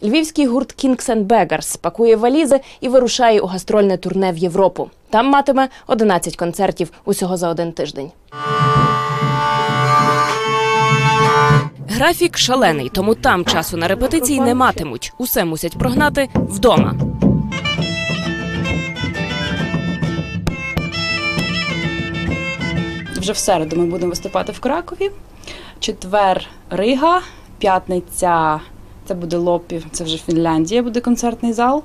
Львівський гурт Kings and Beggars пакує валізи і вирушає у гастрольне турне в Європу. Там матиме 11 концертів усього за один тиждень. Графік шалений, тому там часу на репетиції не матимуть. Усе мусять прогнати вдома. Вже в середу ми будемо виступати в Кракові, четвер – Рига, п'ятниця – це буде Лопів, це вже Фінляндія, буде концертний зал.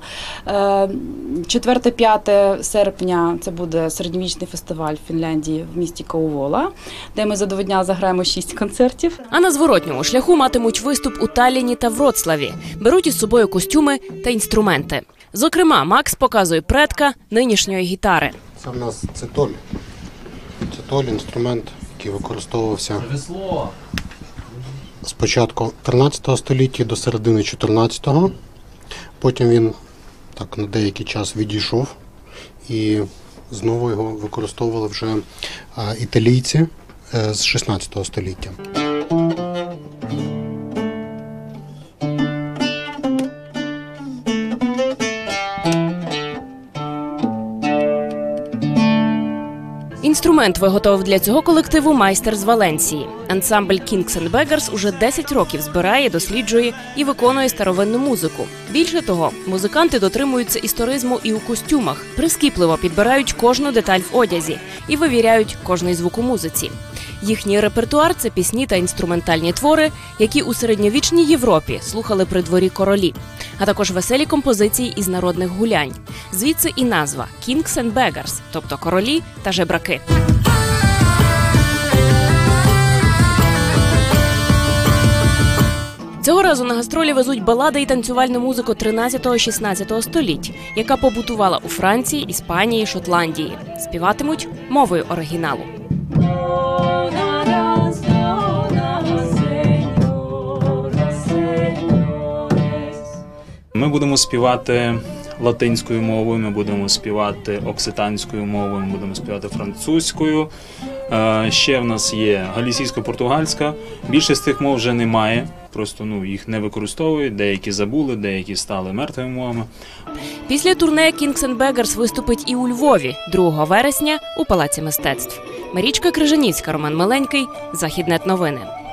4-5 серпня це буде середньовічний фестиваль в Фінляндії в місті Каувола, де ми за 2 дня заграємо 6 концертів. А на зворотньому шляху матимуть виступ у Талліні та Вроцлаві. Беруть із собою костюми та інструменти. Зокрема, Макс показує предка нинішньої гітари. Це в нас цитоль. Цитоль – інструмент, який використовувався з початку 13 століття до середини 14-го. Потім він так на деякий час відійшов і знову його використовували вже італійці з 16 століття. Інструмент виготовив для цього колективу майстер з Валенсії. Ансамбль Kings and Beggars уже 10 років збирає, досліджує і виконує старовинну музику. Більше того, музиканти дотримуються історизму і у костюмах, прискіпливо підбирають кожну деталь в одязі і вивіряють кожний звук у музиці. Їхній репертуар – це пісні та інструментальні твори, які у середньовічній Європі слухали при дворі королі, а також веселі композиції із народних гулянь. Звідси і назва – Kings and Beggars, тобто королі та жебраки. Цього разу на гастролі везуть балади і танцювальну музику 13-16 століть, яка побутувала у Франції, Іспанії, Шотландії. Співатимуть мовою оригіналу. Ми будемо співати латинською мовою, ми будемо співати окситанською мовою, ми будемо співати французькою. Ще в нас є галісійсько-португальська. Більшість тих мов вже немає, просто їх не використовують, деякі забули, деякі стали мертвими мовами. Після турне Kings and Beggars виступить і у Львові 2 вересня у Палаці мистецтв. Марічка Крижаніцька, Роман Миленький, Західнет новини.